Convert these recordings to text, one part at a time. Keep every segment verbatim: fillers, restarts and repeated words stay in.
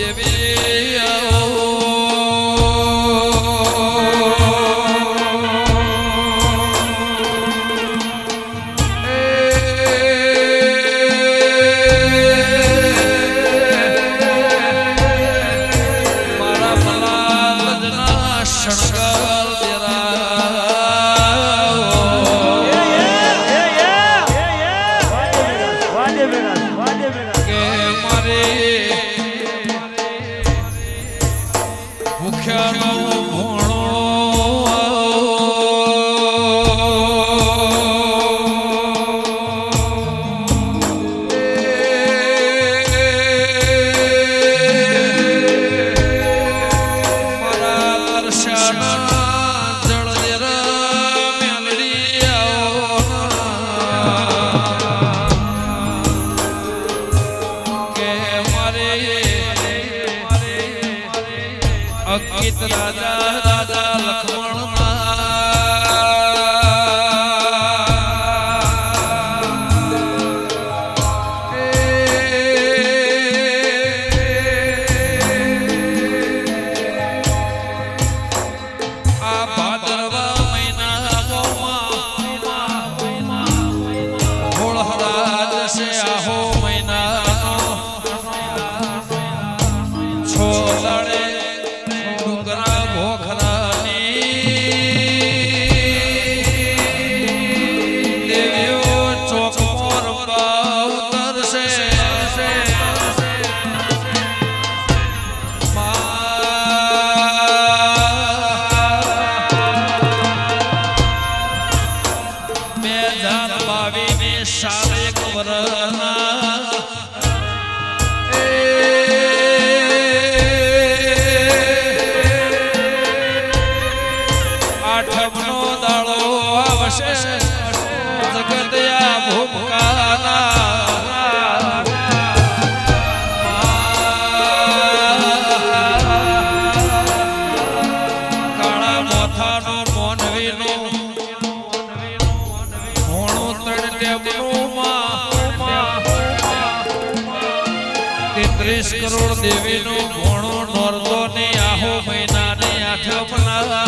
अकित राजा राजा लक्ष्मण तेत्रीस करोड़ देवी नो घोणो नोरदो ने आहो महीना ने आठमना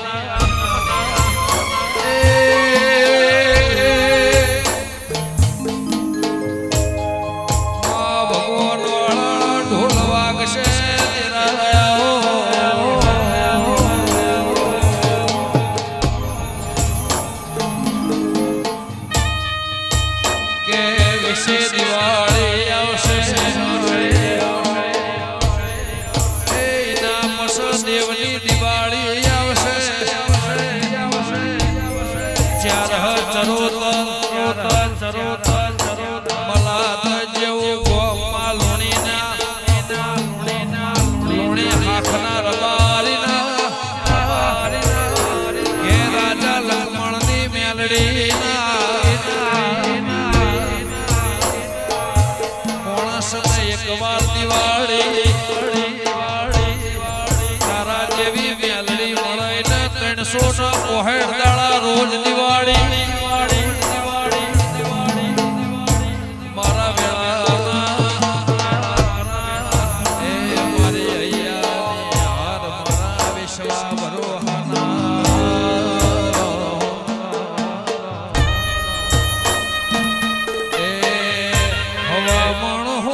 भगवान ढोल वागशे के विषे दिवाली आवशे देवनी दिवाली आवशे चार चरोतर चरोतर मलात जेवू गोमा लूणीना लूणी हाखना रबारीना हे राजा लक्ष्मणनी मेलडीना माणसने एक बार दिवाળી सोना पोहेड़ दाड़ा रोज दिवाली मारा वेला ए मारी अय्या हार मारा विश्वा भरोहाना ए हवा मण हो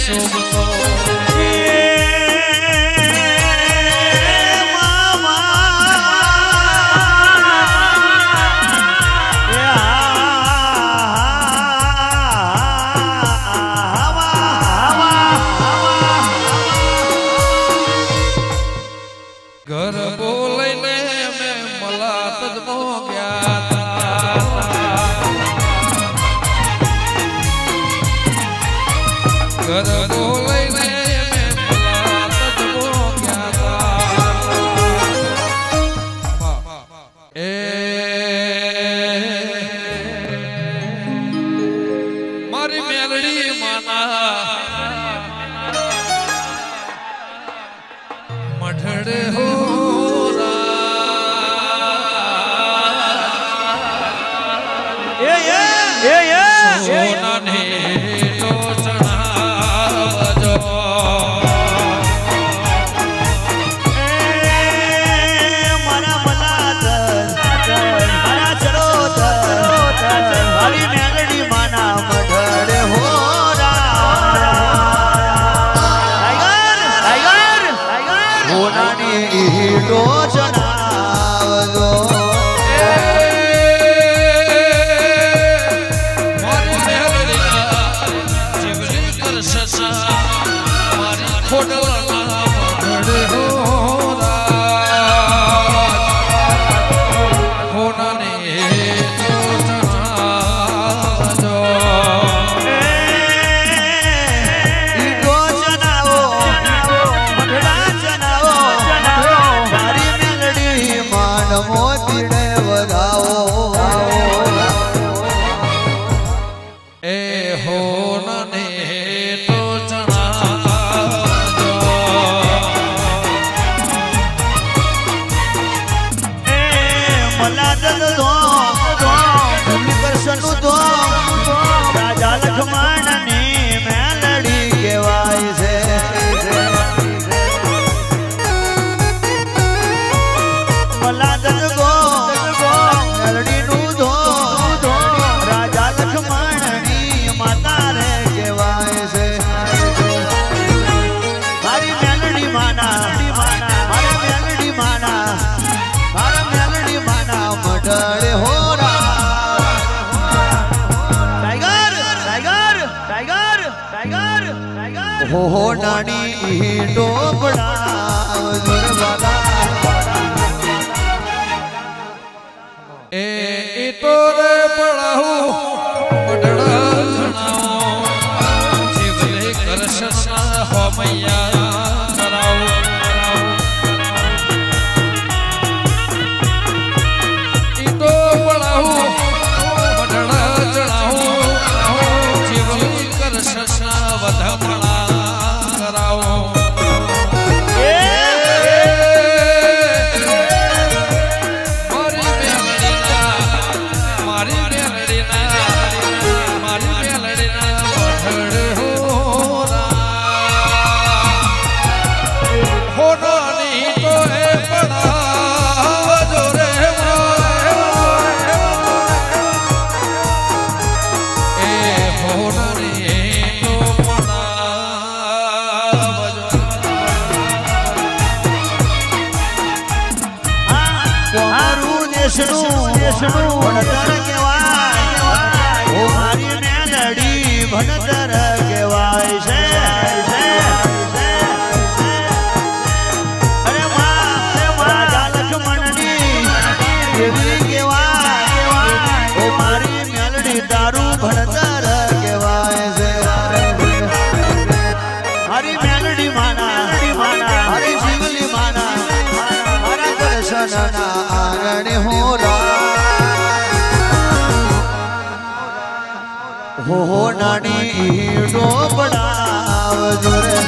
શોભતો ઘર બોલાઈને મેં મલાત જ મો ગયા ઘર બોલાઈને મેં મલાત જ મો ગયા એ મારી મેલડી માના મઢડે હો સોના ને તો ચણાવજો મારા મલાત મારા ચરોત મારી મેલડી માના મઢડે હો ટાઈગર ટાઈગર ટાઈગર હોનાની ઈડો ચણાવજો રાજા લખમણની મેલડી કહેવાય છે મલાદન ગો મેલડીનું ધો રાજા લખમણની માતા રે કહેવાય છે મારી મેલડી માના મારા મેલડી માના મારા મેલડી માના મઢડે હો हो नानी डोबड़ा ए तो रे पढ़ाऊ मढ़ड़ा सुनाओ जीवले करशना हो मैया कराओ ई तो पढ़ाऊ मढ़ड़ा चढ़ाओ जीवले करशना वधमड़ा ભણતર કહેવાય ઓ મારી મેલડી ભણતર કહેવાય છે અરે રાજા લક્ષ્મણની એવી કહેવાય ઓ મારી મેલડી તારું ભણતર કહેવાય છે મારી મેલડી માના મારી જીવલી માના મારા દર્શનના આંગણે હો हो नानी डोबड़ा रे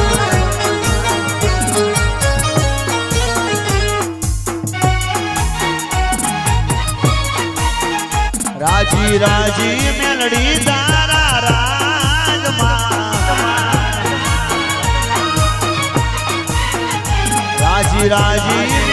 राजी राजी मेलडी तारा राज राजी राजी